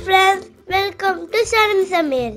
friends, welcome to Sharan Samir.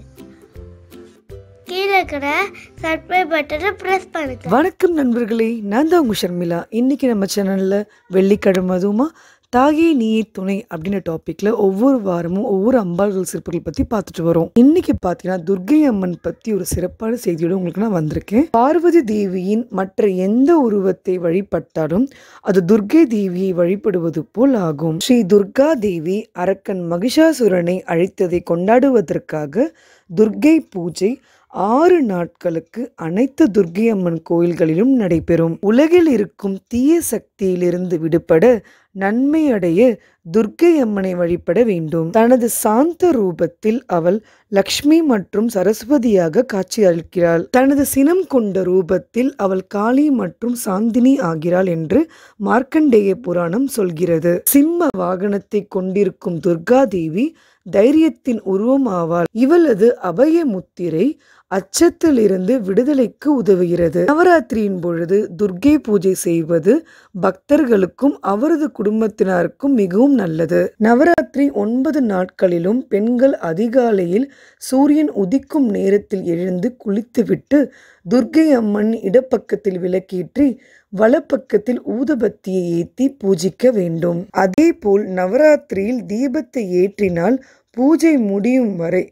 கீழே இருக்கிற subscribe பட்டனை பிரஸ் பண்ணுங்க. வணக்கம் நண்பர்களே, நான் தான் உங்கள் ஷர்மிளா. இன்றைக்கி நம்ம சேனலில் வெள்ளிக்கிழமை அதுவுமா தாயே நீயே துணை அப்படின்ற டாப்பிக்கில் ஒவ்வொரு வாரமும் ஒவ்வொரு அம்பாள்கள் சிறப்புகள் பற்றி பார்த்துட்டு வரோம். இன்றைக்கி பார்த்தீங்கன்னா துர்க்கை அம்மன் பற்றி ஒரு சிறப்பான செய்தியோடு உங்களுக்கு நான் வந்திருக்கேன். பார்வதி தேவியின் மற்ற எந்த உருவத்தை வழிபட்டாலும் அது துர்க்கை தேவியை வழிபடுவது போல் ஆகும். ஸ்ரீ துர்கா தேவி அரக்கன் மகிஷாசுரனை அழித்ததை கொண்டாடுவதற்காக துர்க்கை பூஜை 6 நாட்களுக்கு அனைத்து துர்க்கை அம்மன் கோயில்களிலும் நடைபெறும். உலகில் இருக்கும் தீய சக்தியிலிருந்து விடுபட நன்மை அடைய துர்க்கை அம்மனை வழிபட வேண்டும். தனது சாந்த ரூபத்தில் அவள் லக்ஷ்மி மற்றும் சரஸ்வதியாக காட்சி அளிக்கிறாள். தனது சினம் கொண்ட ரூபத்தில் அவள் காளி மற்றும் சாந்தினி ஆகிறாள் என்று மார்க்கண்டேய புராணம் சொல்கிறது. சிம்ம வாகனத்தை கொண்டிருக்கும் துர்கா தேவி தைரியத்தின் உருவம் ஆவாள். இவளது அபய முத்திரை அச்சத்திலிருந்து விடுதலைக்கு உதவுகிறது. நவராத்திரியின் பொழுது துர்க்கை பூஜை செய்வது பக்தர்களுக்கும் அவரது குடும்பத்தினருக்கும் மிகவும் நல்லது. நவராத்திரி 9 நாட்களிலும் பெண்கள் அதிகாலையில் சூரியன் உதிக்கும் நேரத்தில் எழுந்து குளித்துவிட்டு துர்க்கை அம்மன் இடப்பக்கத்தில் விளக்கேற்றி வலப்பக்கத்தில் ஊதுபத்தியை ஏற்றி பூஜிக்க வேண்டும். அதேபோல் நவராத்திரியில் தீபத்தை ஏற்றினால் பூஜை முடியும் வரை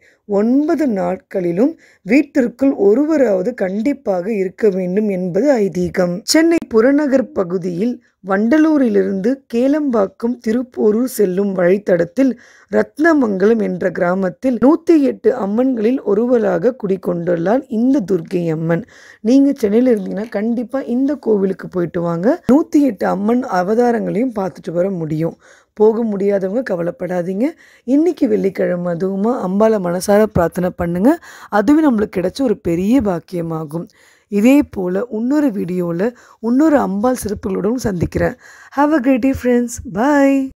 9 நாட்களிலும் வீட்டிற்குள் ஒருவராவது கண்டிப்பாக இருக்க வேண்டும் என்பது ஐதீகம். சென்னை புறநகர் பகுதியில் வண்டலூரிலிருந்து கேளம்பாக்கம் திருப்போரூர் செல்லும் வழித்தடத்தில் ரத்னமங்கலம் என்ற கிராமத்தில் 108 அம்மன்களில் ஒருவராக குடிக்கொண்டுள்ளார் இந்த துர்க்கை அம்மன். நீங்கள் சென்னையில் இருந்தீங்கன்னா கண்டிப்பாக இந்த கோவிலுக்கு போயிட்டு வாங்க. 108 அம்மன் அவதாரங்களையும் பார்த்துட்டு வர முடியும். போக முடியாதவங்க கவலைப்படாதீங்க. இன்னைக்கு வெள்ளிக்கிழமை அதுவுமா அம்பாளை மனசார பிரார்த்தனை பண்ணுங்க. அதுவே நம்மளுக்கு கிடைச்ச ஒரு பெரிய பாக்கியமாகும். இதே போல் இன்னொரு வீடியோவில் இன்னொரு அம்பாள் சிறப்புகளுடன் சந்திக்கிறேன். Have a great day friends. Bye.